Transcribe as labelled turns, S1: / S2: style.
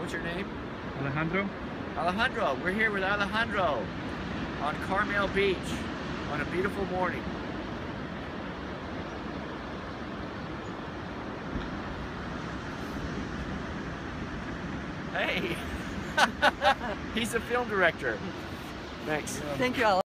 S1: What's your name?
S2: Alejandro.
S1: Alejandro. We're here with Alejandro on Carmel Beach on a beautiful morning. Hey, he's a film director. Thanks.
S3: Thank you, Al.